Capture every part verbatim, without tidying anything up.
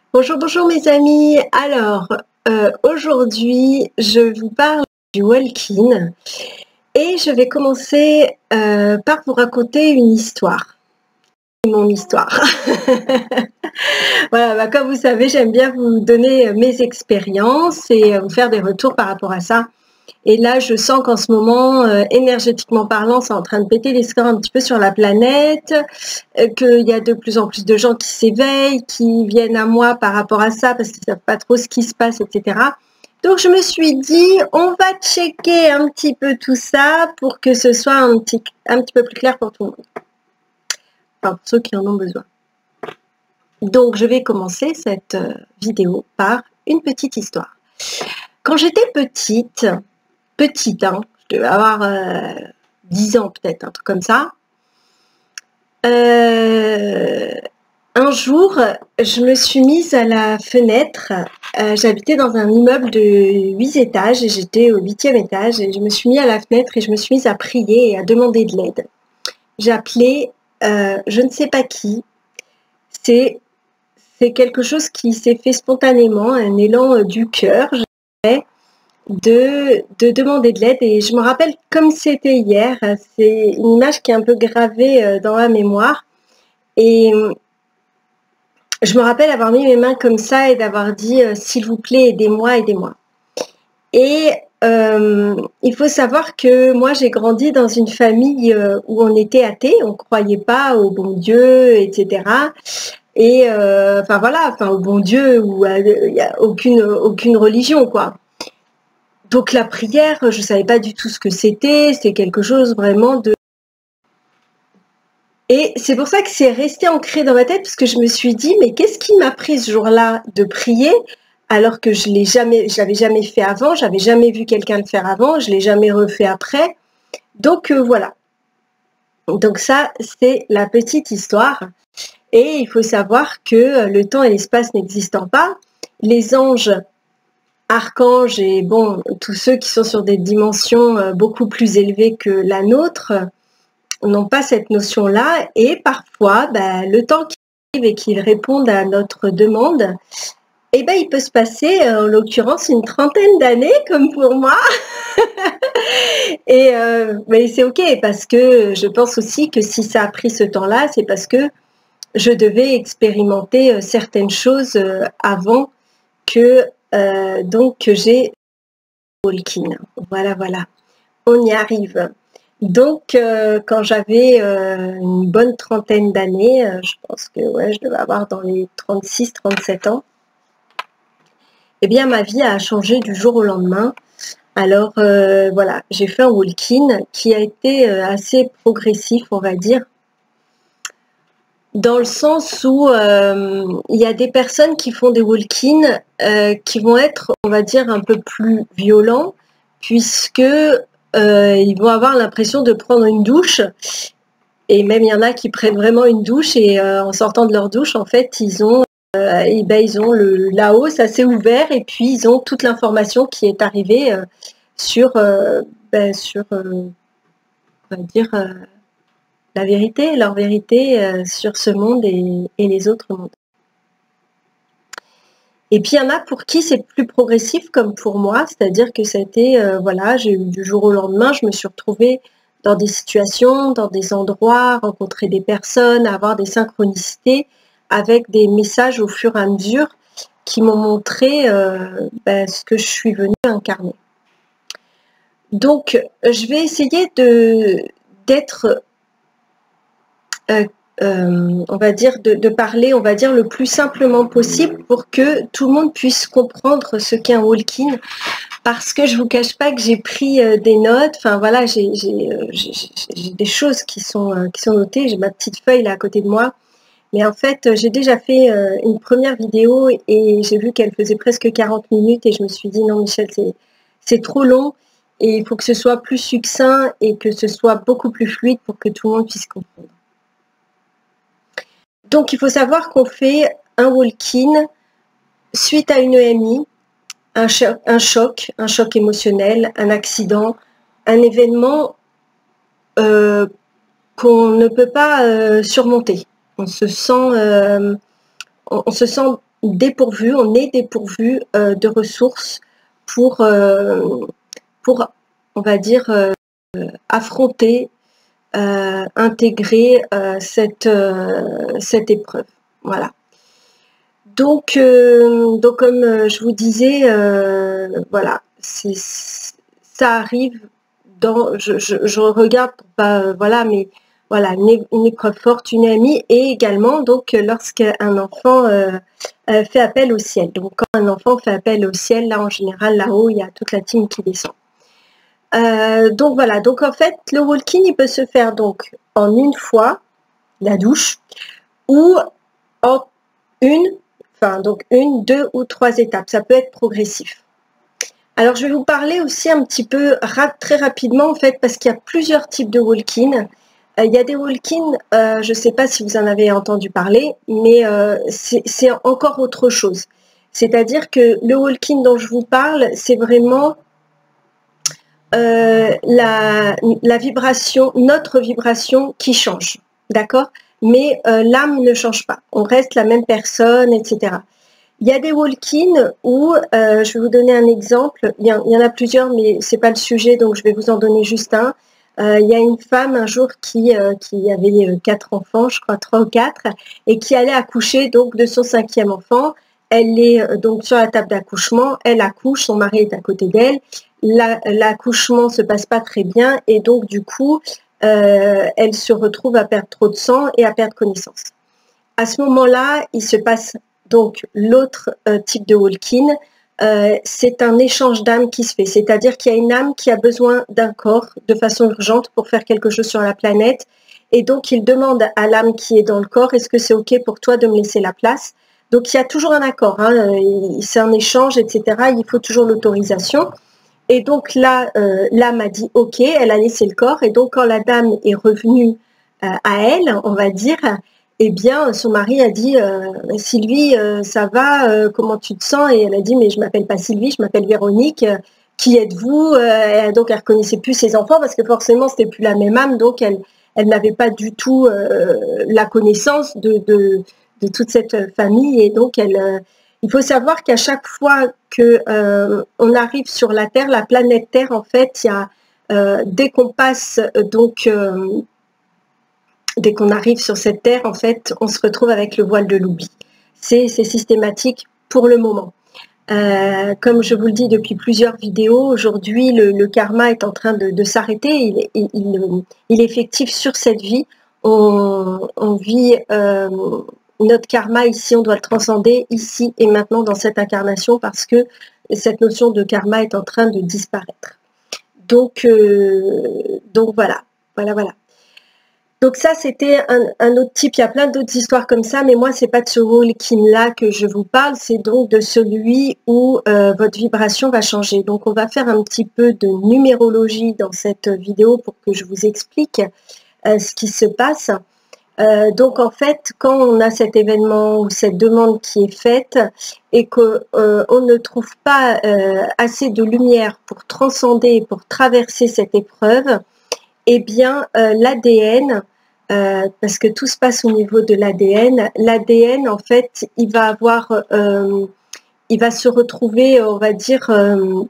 Bonjour, bonjour mes amis. Alors, euh, aujourd'hui, je vous parle du walk-in et je vais commencer euh, par vous raconter une histoire. Mon histoire. Voilà, bah, comme vous savez, j'aime bien vous donner mes expériences et vous faire des retours par rapport à ça. Et là, je sens qu'en ce moment, euh, énergétiquement parlant, c'est en train de péter les scores un petit peu sur la planète, euh, qu'il y a de plus en plus de gens qui s'éveillent, qui viennent à moi par rapport à ça, parce qu'ils ne savent pas trop ce qui se passe, et cetera. Donc, je me suis dit, on va checker un petit peu tout ça pour que ce soit un petit, un petit peu plus clair pour tout le monde. Enfin, pour ceux qui en ont besoin. Donc, je vais commencer cette euh, vidéo par une petite histoire. Quand j'étais petite, petite, hein, je devais avoir euh, dix ans peut-être, un truc comme ça. Euh, un jour, je me suis mise à la fenêtre. Euh, j'habitais dans un immeuble de huit étages et j'étais au huitième étage. Et je me suis mise à la fenêtre et je me suis mise à prier et à demander de l'aide. J'ai appelé euh, je ne sais pas qui. C'est c'est quelque chose qui s'est fait spontanément, un élan du cœur. De, de demander de l'aide et je me rappelle comme c'était hier, c'est une image qui est un peu gravée dans ma mémoire et je me rappelle avoir mis mes mains comme ça et d'avoir dit s'il vous plaît aidez-moi, aidez-moi. Et euh, il faut savoir que moi j'ai grandi dans une famille où on était athée, on ne croyait pas au bon Dieu, et cetera. Et euh, enfin voilà, enfin au bon Dieu où il n'y a aucune, aucune religion quoi. Donc la prière, je ne savais pas du tout ce que c'était, c'est quelque chose vraiment de... Et c'est pour ça que c'est resté ancré dans ma tête, parce que je me suis dit, mais qu'est-ce qui m'a pris ce jour-là de prier, alors que je l'ai jamais, j'avais jamais fait avant, j'avais jamais vu quelqu'un le faire avant, je l'ai jamais refait après. Donc euh, voilà. Donc ça, c'est la petite histoire. Et il faut savoir que le temps et l'espace n'existant pas, les anges, archanges et bon, tous ceux qui sont sur des dimensions beaucoup plus élevées que la nôtre n'ont pas cette notion-là et parfois, bah, le temps qui arrive et qu'ils répondent à notre demande, eh ben, il peut se passer, en l'occurrence, une trentaine d'années comme pour moi. Et euh, mais c'est ok parce que je pense aussi que si ça a pris ce temps-là, c'est parce que je devais expérimenter certaines choses avant que euh, donc que j'ai walk-in. Voilà, voilà. On y arrive. Donc, euh, quand j'avais euh, une bonne trentaine d'années, euh, je pense que ouais, je devais avoir dans les trente-six trente-sept ans, eh bien, ma vie a changé du jour au lendemain. Alors, euh, voilà, j'ai fait un walk-in qui a été euh, assez progressif, on va dire, dans le sens où euh, il y a des personnes qui font des walk-in euh, qui vont être, on va dire, un peu plus violents, puisque euh, ils vont avoir l'impression de prendre une douche. Et même il y en a qui prennent vraiment une douche et euh, en sortant de leur douche, en fait, ils ont, euh, et ben, ils ont le, là-haut, ça s'est ouvert et puis ils ont toute l'information qui est arrivée euh, sur, euh, ben, sur euh, on va dire, euh, la vérité, leur vérité euh, sur ce monde et, et les autres mondes. Et puis il y en a pour qui c'est plus progressif comme pour moi, c'est-à-dire que ça a été, euh, voilà, j'ai eu du jour au lendemain, je me suis retrouvée dans des situations, dans des endroits, rencontrer des personnes, avoir des synchronicités avec des messages au fur et à mesure qui m'ont montré euh, ben, ce que je suis venue incarner. Donc, je vais essayer de d'être, euh, euh, on va dire, de, de parler, on va dire, le plus simplement possible pour que tout le monde puisse comprendre ce qu'est un walk-in. Parce que je ne vous cache pas que j'ai pris euh, des notes, enfin voilà, j'ai euh, des choses qui sont, euh, qui sont notées, j'ai ma petite feuille là à côté de moi, mais en fait j'ai déjà fait euh, une première vidéo et j'ai vu qu'elle faisait presque quarante minutes et je me suis dit non Michel, c'est trop long et il faut que ce soit plus succinct et que ce soit beaucoup plus fluide pour que tout le monde puisse comprendre. Donc il faut savoir qu'on fait un walk-in suite à une E M I, Un choc, un choc, un choc émotionnel, un accident, un événement euh, qu'on ne peut pas euh, surmonter. On se sent, euh, on, on se sent dépourvu, on est dépourvu euh, de ressources pour, euh, pour, on va dire, euh, affronter, euh, intégrer euh, cette, euh, cette épreuve. Voilà. Donc, euh, donc comme euh, je vous disais, euh, voilà, c'est, ça arrive dans, je, je, je regarde pour pas, euh, voilà, mais voilà, une, une épreuve fortunée et également donc lorsqu'un enfant euh, euh, fait appel au ciel. Donc quand un enfant fait appel au ciel, là en général là-haut il y a toute la team qui descend. Euh, donc voilà, donc en fait le walk-in il peut se faire donc en une fois la douche ou en une, enfin donc une, deux ou trois étapes. Ça peut être progressif. Alors je vais vous parler aussi un petit peu très rapidement en fait parce qu'il y a plusieurs types de walk-in. Euh, il y a des walk-in, euh, je ne sais pas si vous en avez entendu parler, mais euh, c'est encore autre chose. C'est-à-dire que le walk-in dont je vous parle, c'est vraiment euh, la, la vibration, notre vibration qui change, d'accord? Mais euh, l'âme ne change pas, on reste la même personne, et cetera. Il y a des walk-in où, euh, je vais vous donner un exemple, il y, en, il y en a plusieurs, mais ce n'est pas le sujet, donc je vais vous en donner juste un. Euh, il y a une femme un jour qui, euh, qui avait quatre enfants, je crois trois ou quatre, et qui allait accoucher donc de son cinquième enfant. Elle est euh, donc sur la table d'accouchement, elle accouche, son mari est à côté d'elle. L'accouchement ne se passe pas très bien et donc du coup, euh, elle se retrouve à perdre trop de sang et à perdre connaissance. À ce moment-là, il se passe donc l'autre euh, type de walk-in, euh, c'est un échange d'âmes qui se fait, c'est-à-dire qu'il y a une âme qui a besoin d'un corps de façon urgente pour faire quelque chose sur la planète et donc il demande à l'âme qui est dans le corps, est-ce que c'est ok pour toi de me laisser la place? Donc il y a toujours un accord, hein, c'est un échange, et cetera. Il faut toujours l'autorisation. Et donc là, euh, l'âme a dit ok, elle a laissé le corps et donc quand la dame est revenue euh, à elle, on va dire, eh bien, son mari a dit euh, « Sylvie, euh, ça va, euh, comment tu te sens ?» Et elle a dit « Mais je ne m'appelle pas Sylvie, je m'appelle Véronique. Euh, qui êtes-vous » euh, Donc, elle ne reconnaissait plus ses enfants parce que forcément, ce n'était plus la même âme. Donc, elle, elle n'avait pas du tout euh, la connaissance de, de, de toute cette famille. Et donc, elle, euh, il faut savoir qu'à chaque fois qu'on euh, arrive sur la Terre, la planète Terre, en fait, il y a, euh, dès qu'on passe donc... Euh, Dès qu'on arrive sur cette terre, en fait, on se retrouve avec le voile de l'oubli. C'est systématique pour le moment. Euh, comme je vous le dis depuis plusieurs vidéos, aujourd'hui, le, le karma est en train de, de s'arrêter. Il, il, il, il est effectif sur cette vie. On, on vit euh, notre karma ici, on doit le transcender ici et maintenant dans cette incarnation parce que cette notion de karma est en train de disparaître. Donc, euh, donc voilà, voilà, voilà. Donc ça, c'était un, un autre type. Il y a plein d'autres histoires comme ça, mais moi, c'est pas de ce walk-in-là que je vous parle, c'est donc de celui où euh, votre vibration va changer. Donc, on va faire un petit peu de numérologie dans cette vidéo pour que je vous explique euh, ce qui se passe. Euh, donc, en fait, quand on a cet événement ou cette demande qui est faite et qu'on euh, ne trouve pas euh, assez de lumière pour transcender, pour traverser cette épreuve, eh bien, euh, l'A D N, euh, parce que tout se passe au niveau de l'A D N, l'A D N, en fait, il va avoir, euh, il va se retrouver, on va dire, euh,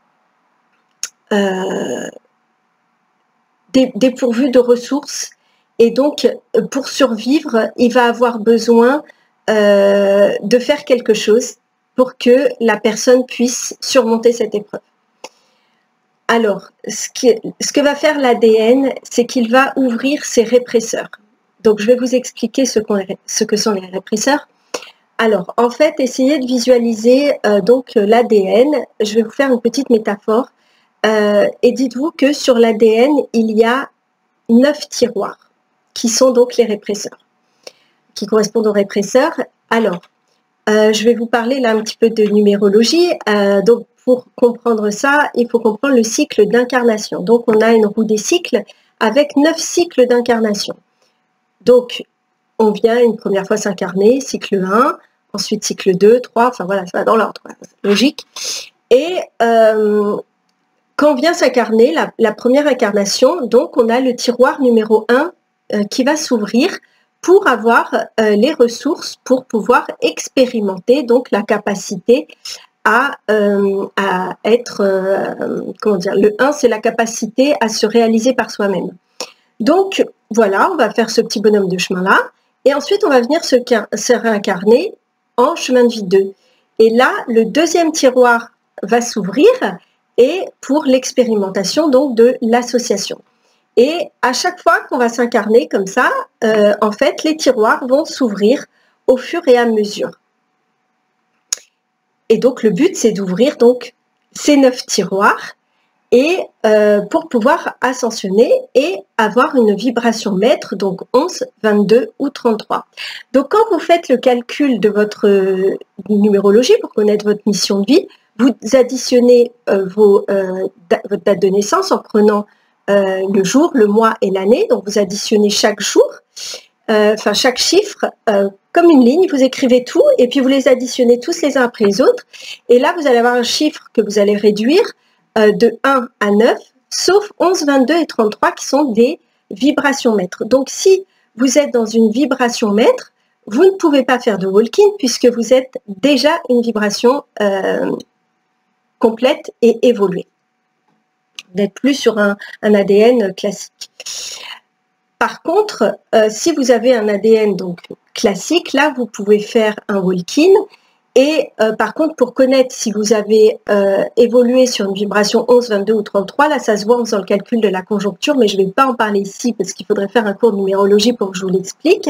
euh, dé, dépourvu de ressources. Et donc, pour survivre, il va avoir besoin euh, de faire quelque chose pour que la personne puisse surmonter cette épreuve. Alors, ce, qui, ce que va faire l'A D N, c'est qu'il va ouvrir ses répresseurs. Donc, je vais vous expliquer ce, ce que sont les répresseurs. Alors, en fait, essayez de visualiser euh, donc l'A D N. Je vais vous faire une petite métaphore. Euh, et dites-vous que sur l'A D N, il y a neuf tiroirs qui sont donc les répresseurs, qui correspondent aux répresseurs. Alors, euh, je vais vous parler là un petit peu de numérologie. Euh, donc, pour comprendre ça, il faut comprendre le cycle d'incarnation. Donc, on a une roue des cycles avec neuf cycles d'incarnation. Donc, on vient une première fois s'incarner, cycle un, ensuite cycle deux, trois, enfin voilà, ça va dans l'ordre, logique. Et euh, quand on vient s'incarner, la, la première incarnation, donc on a le tiroir numéro un euh, qui va s'ouvrir pour avoir euh, les ressources pour pouvoir expérimenter donc la capacité à, euh, à être, euh, comment dire, le un, c'est la capacité à se réaliser par soi-même. Donc voilà, on va faire ce petit bonhomme de chemin-là, et ensuite on va venir se, se réincarner en chemin de vie deux. Et là, le deuxième tiroir va s'ouvrir, et pour l'expérimentation donc de l'association. Et à chaque fois qu'on va s'incarner comme ça, euh, en fait, les tiroirs vont s'ouvrir au fur et à mesure. Et donc, le but, c'est d'ouvrir donc ces neuf tiroirs et euh, pour pouvoir ascensionner et avoir une vibration maître, donc onze, vingt-deux ou trente-trois. Donc, quand vous faites le calcul de votre euh, numérologie pour connaître votre mission de vie, vous additionnez euh, vos, euh, da votre date de naissance en prenant euh, le jour, le mois et l'année. Donc, vous additionnez chaque jour, euh, enfin chaque chiffre, euh, comme une ligne, vous écrivez tout et puis vous les additionnez tous les uns après les autres. Et là, vous allez avoir un chiffre que vous allez réduire euh, de un à neuf, sauf onze, vingt-deux et trente-trois qui sont des vibrations maîtres. Donc, si vous êtes dans une vibration maître, vous ne pouvez pas faire de walk-in puisque vous êtes déjà une vibration euh, complète et évoluée. Vous n'êtes plus sur un, un A D N classique. Par contre, euh, si vous avez un A D N donc classique, là, vous pouvez faire un walk-in. Et euh, par contre, pour connaître si vous avez euh, évolué sur une vibration onze, vingt-deux ou trente-trois, là, ça se voit en faisant le calcul de la conjoncture, mais je ne vais pas en parler ici parce qu'il faudrait faire un cours de numérologie pour que je vous l'explique.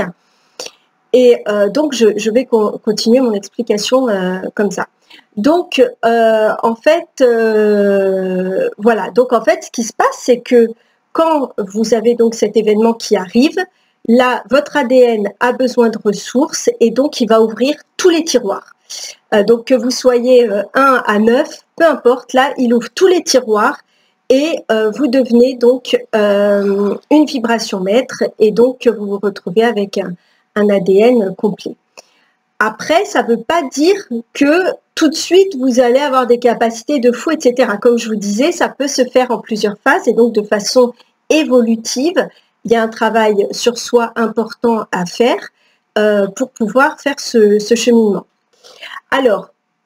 Et euh, donc, je, je vais co continuer mon explication euh, comme ça. Donc, euh, en fait, euh, voilà. Donc, en fait, ce qui se passe, c'est que quand vous avez donc cet événement qui arrive, là, votre A D N a besoin de ressources et donc il va ouvrir tous les tiroirs. Euh, donc, que vous soyez euh, un à neuf, peu importe, là, il ouvre tous les tiroirs et euh, vous devenez donc euh, une vibration maître et donc vous vous retrouvez avec un, un A D N complet. Après, ça ne veut pas dire que tout de suite, vous allez avoir des capacités de fou, et cetera. Comme je vous disais, ça peut se faire en plusieurs phases et donc de façon évolutive. Il y a un travail sur soi important à faire euh, pour pouvoir faire ce, ce cheminement. Alors,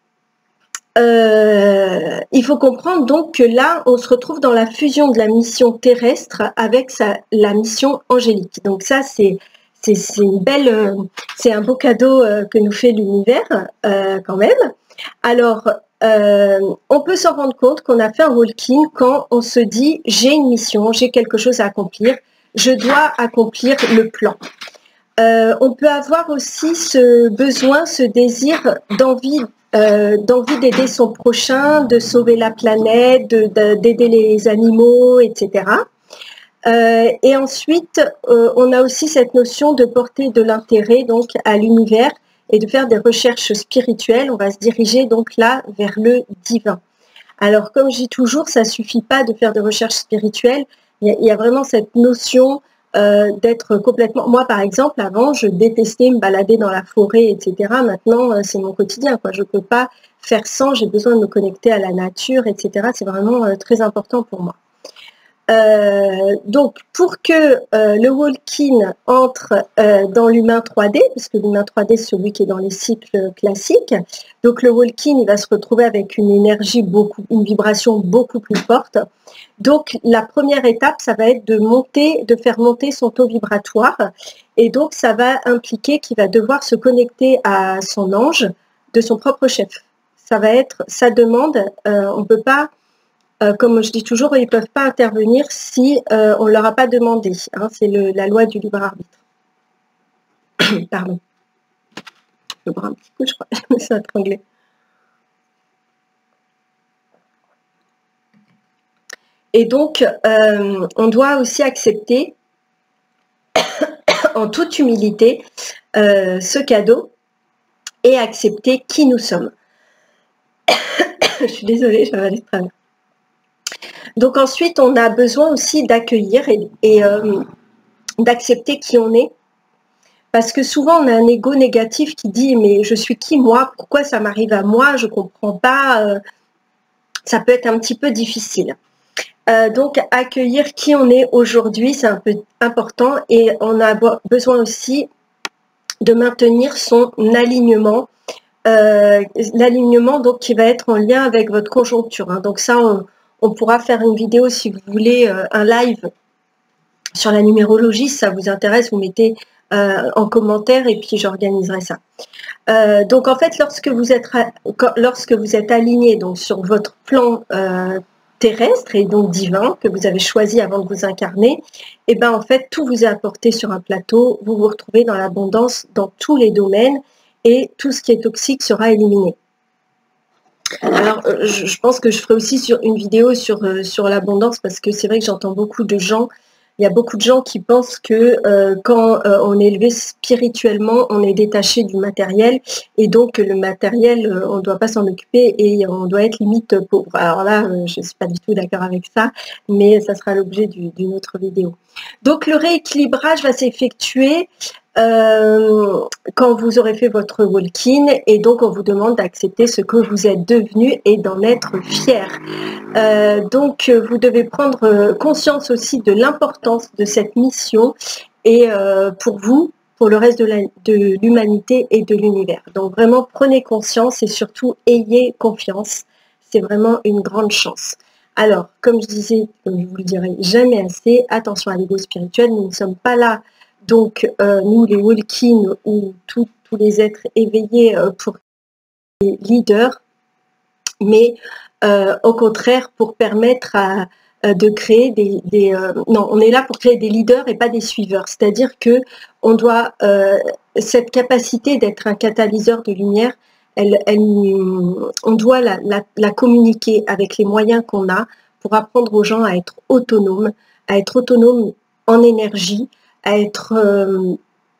euh, il faut comprendre donc que là, on se retrouve dans la fusion de la mission terrestre avec sa, la mission angélique. Donc ça, c'est... C'est une belle, euh, c'est un beau cadeau euh, que nous fait l'univers euh, quand même. Alors, euh, on peut s'en rendre compte qu'on a fait un walk-in quand on se dit j'ai une mission, j'ai quelque chose à accomplir, je dois accomplir le plan. Euh, on peut avoir aussi ce besoin, ce désir d'envie euh, d'envie d'aider son prochain, de sauver la planète, d'aider les animaux, et cetera. Euh, et ensuite, euh, on a aussi cette notion de porter de l'intérêt donc à l'univers et de faire des recherches spirituelles. On va se diriger donc là vers le divin. Alors, comme je dis toujours, ça suffit pas de faire des recherches spirituelles. Il y a, il y a vraiment cette notion euh, d'être complètement. Moi, par exemple, avant, je détestais me balader dans la forêt, et cetera. Maintenant, euh, c'est mon quotidien, quoi. Je peux pas faire sans. J'ai besoin de me connecter à la nature, et cetera. C'est vraiment euh, très important pour moi. Euh, donc, pour que euh, le walk-in entre euh, dans l'humain trois D, parce que l'humain trois D, c'est celui qui est dans les cycles classiques, donc le walk-in, il va se retrouver avec une énergie, beaucoup, une vibration beaucoup plus forte. Donc, la première étape, ça va être de monter, de faire monter son taux vibratoire, et donc ça va impliquer qu'il va devoir se connecter à son ange de son propre chef. Ça va être sa demande. Euh, on ne peut pas Euh, comme je dis toujours, ils ne peuvent pas intervenir si euh, on ne leur a pas demandé. Hein, c'est la loi du libre arbitre. Pardon. Je bois un petit coup, je crois. Je me suis étranglée. Et donc, euh, on doit aussi accepter, en toute humilité, euh, ce cadeau et accepter qui nous sommes. Je suis désolée, j'avais aller travers. Donc ensuite, on a besoin aussi d'accueillir et, et euh, d'accepter qui on est. Parce que souvent, on a un ego négatif qui dit « mais je suis qui moi? Pourquoi ça m'arrive à moi? Je ne comprends pas. Euh, » Ça peut être un petit peu difficile. Euh, donc, accueillir qui on est aujourd'hui, c'est un peu important. Et on a besoin aussi de maintenir son alignement. Euh, l'alignement donc qui va être en lien avec votre conjoncture. Hein. Donc ça, on, on pourra faire une vidéo si vous voulez, euh, un live sur la numérologie. Si ça vous intéresse, vous mettez euh, en commentaire et puis j'organiserai ça. Euh, donc en fait, lorsque vous êtes, lorsque vous êtes aligné donc, sur votre plan euh, terrestre et donc divin que vous avez choisi avant de vous incarner, et ben en fait, tout vous est apporté sur un plateau. Vous vous retrouvez dans l'abondance dans tous les domaines. Et tout ce qui est toxique sera éliminé. Alors, je pense que je ferai aussi sur une vidéo sur, sur l'abondance parce que c'est vrai que j'entends beaucoup de gens, il y a beaucoup de gens qui pensent que euh, quand euh, on est élevé spirituellement, on est détaché du matériel et donc le matériel, euh, on ne doit pas s'en occuper et on doit être limite pauvre. Alors là, euh, je ne suis pas du tout d'accord avec ça, mais ça sera l'objet d'une autre vidéo. Donc, le rééquilibrage va s'effectuer Euh, quand vous aurez fait votre walk-in et donc on vous demande d'accepter ce que vous êtes devenu et d'en être fier. Euh, donc vous devez prendre conscience aussi de l'importance de cette mission et euh, pour vous, pour le reste de l'humanité et de l'univers. Donc vraiment prenez conscience et surtout ayez confiance. C'est vraiment une grande chance. Alors, comme je disais, comme je vous le dirai jamais assez, attention à l'ego spirituel, nous ne sommes pas là. Donc, euh, nous, les walk-in ou tous les êtres éveillés euh, pour les leaders, mais euh, au contraire pour permettre à, à de créer des... des euh, non, on est là pour créer des leaders et pas des suiveurs. C'est-à-dire que on doit, euh, cette capacité d'être un catalyseur de lumière, elle, elle, on doit la, la, la communiquer avec les moyens qu'on a pour apprendre aux gens à être autonomes, à être autonomes en énergie, à être, euh,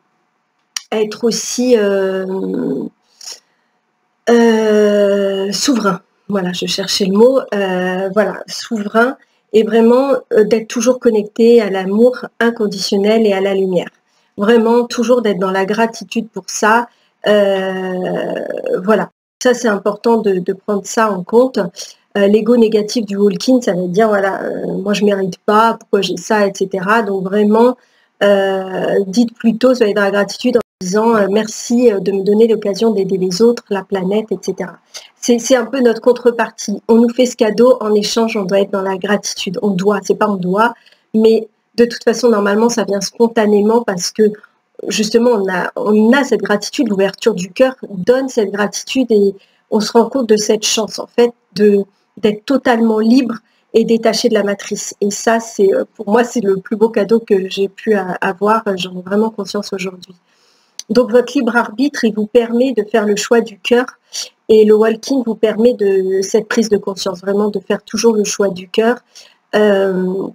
à être aussi euh, euh, souverain. Voilà, je cherchais le mot. Euh, voilà, souverain et vraiment euh, d'être toujours connecté à l'amour inconditionnel et à la lumière. Vraiment, toujours d'être dans la gratitude pour ça. Euh, voilà, ça c'est important de, de prendre ça en compte. Euh, L'ego négatif du walk-in, ça veut dire, voilà, euh, moi je ne mérite pas, pourquoi j'ai ça, et cetera. Donc vraiment, Euh, dites plutôt, soyez dans la gratitude en disant euh, merci de me donner l'occasion d'aider les autres, la planète, et cetera. C'est un peu notre contrepartie. On nous fait ce cadeau, en échange, on doit être dans la gratitude. On doit, c'est pas on doit, mais de toute façon, normalement, ça vient spontanément parce que justement, on a, on a cette gratitude, l'ouverture du cœur donne cette gratitude et on se rend compte de cette chance, en fait, de d'être totalement libre et détaché de la matrice. Et ça, c'est pour moi, c'est le plus beau cadeau que j'ai pu avoir. J'en ai vraiment conscience aujourd'hui. Donc, votre libre arbitre, il vous permet de faire le choix du cœur. Et le walking vous permet de cette prise de conscience, vraiment de faire toujours le choix du cœur. Euh,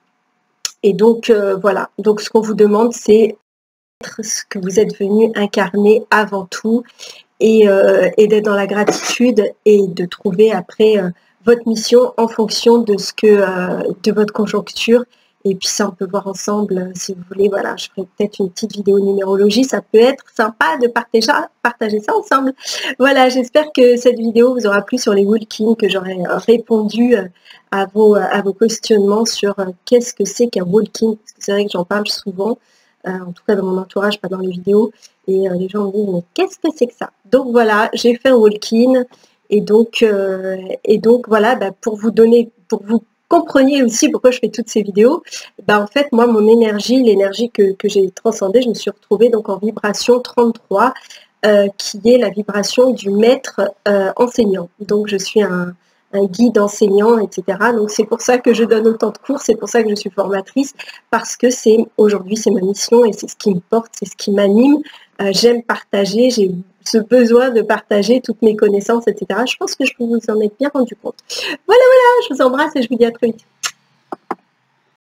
et donc, euh, voilà. Donc, ce qu'on vous demande, c'est être ce que vous êtes venu incarner avant tout et, euh, et d'être dans la gratitude et de trouver après... Euh, votre mission en fonction de ce que euh, de votre conjoncture et puis ça on peut voir ensemble euh, si vous voulez. Voilà, je ferai peut-être une petite vidéo numérologie, ça peut être sympa de partager, partager ça ensemble. Voilà, j'espère que cette vidéo vous aura plu sur les walk-in, que j'aurai euh, répondu euh, à vos à vos questionnements sur euh, qu'est-ce que c'est qu'un walk-in, parce que c'est vrai que j'en parle souvent, euh, en tout cas dans mon entourage, pas dans les vidéos, et euh, les gens me disent mais qu'est-ce que c'est que ça? Donc voilà, j'ai fait un walk-in. Et donc, euh, et donc voilà, bah, pour vous donner, pour que vous compreniez aussi pourquoi je fais toutes ces vidéos, bah, en fait, moi, mon énergie, l'énergie que, que j'ai transcendée, je me suis retrouvée donc en vibration trente-trois, euh, qui est la vibration du maître euh, enseignant. Donc, je suis un, un guide enseignant, et cetera. Donc, c'est pour ça que je donne autant de cours, c'est pour ça que je suis formatrice, parce que c'est aujourd'hui, c'est ma mission et c'est ce qui me porte, c'est ce qui m'anime. Euh, J'aime partager, j'ai ce besoin de partager toutes mes connaissances, et cetera. Je pense que je vous en ai bien rendu compte. Voilà, voilà, je vous embrasse et je vous dis à très vite.